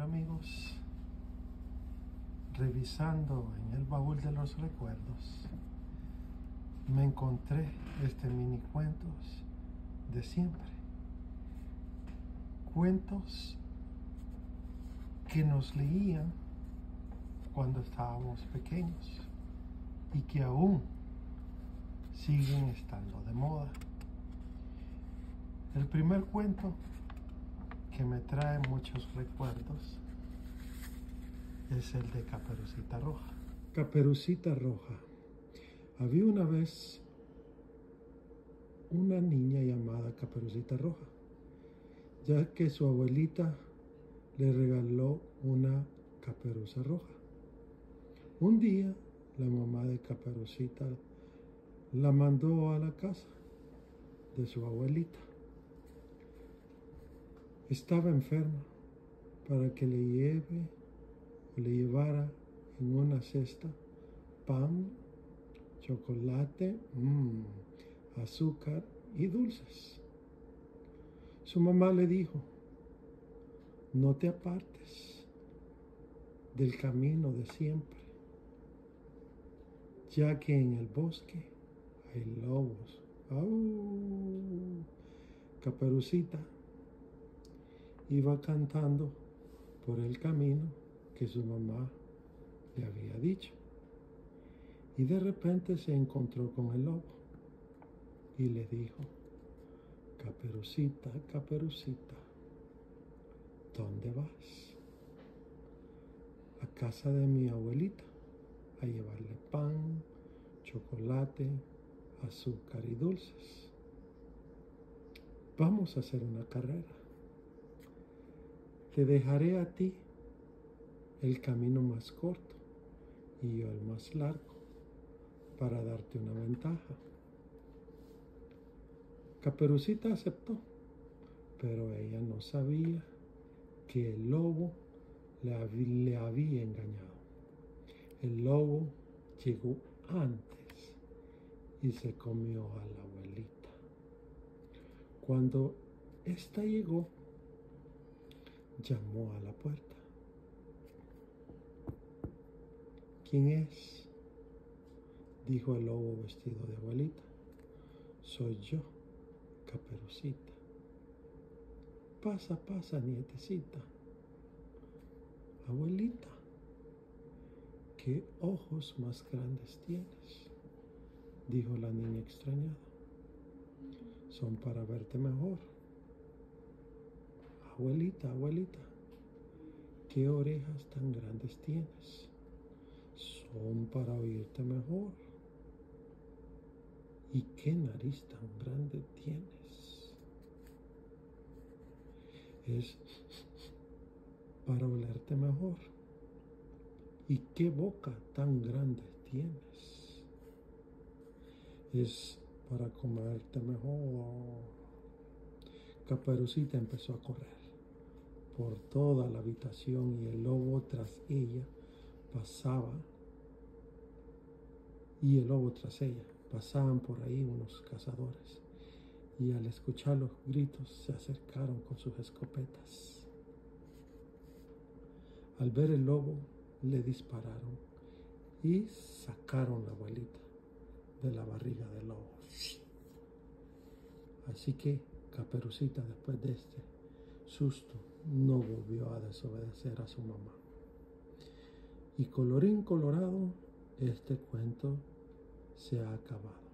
amigos, revisando en el baúl de los recuerdos, me encontré mini cuentos de siempre. Cuentos que nos leían cuando estábamos pequeños y que aún siguen estando de moda. El primer cuento que me trae muchos recuerdos es el de Caperucita Roja. Caperucita Roja. Había una vez una niña llamada Caperucita Roja, ya que su abuelita le regaló una caperuza roja. Un día la mamá de Caperucita la mandó a la casa de su abuelita. Estaba enferma para que le llevara en una cesta pan, chocolate, azúcar y dulces. Su mamá le dijo: no te apartes del camino de siempre, ya que en el bosque hay lobos. ¡Au! Caperucita iba cantando por el camino que su mamá le había dicho, y de repente se encontró con el lobo y le dijo: Caperucita, Caperucita, ¿dónde vas? A casa de mi abuelita, a llevarle pan, chocolate, azúcar y dulces. Vamos a hacer una carrera. Te dejaré a ti el camino más corto y yo el más largo para darte una ventaja. Caperucita aceptó, pero ella no sabía que el lobo le había engañado. El lobo llegó antes y se comió a la abuelita. Cuando ésta llegó, llamó a la puerta. ¿Quién es?, dijo el lobo vestido de abuelita. Soy yo, Caperucita. Pasa, pasa, nietecita. Abuelita, ¿qué ojos más grandes tienes?, dijo la niña extrañada. Son para verte mejor. Abuelita, abuelita, ¿qué orejas tan grandes tienes? Son para oírte mejor. ¿Y qué nariz tan grande tienes? Es para olerte mejor. ¿Y qué boca tan grande tienes? Es para comerte mejor. Caperucita empezó a correr por toda la habitación y el lobo tras ella pasaban por ahí unos cazadores, y al escuchar los gritos se acercaron con sus escopetas. Al ver el lobo le dispararon y sacaron a la abuelita de la barriga del lobo. Así que Caperucita, después de este susto, no volvió a desobedecer a su mamá. Y colorín colorado, este cuento se ha acabado.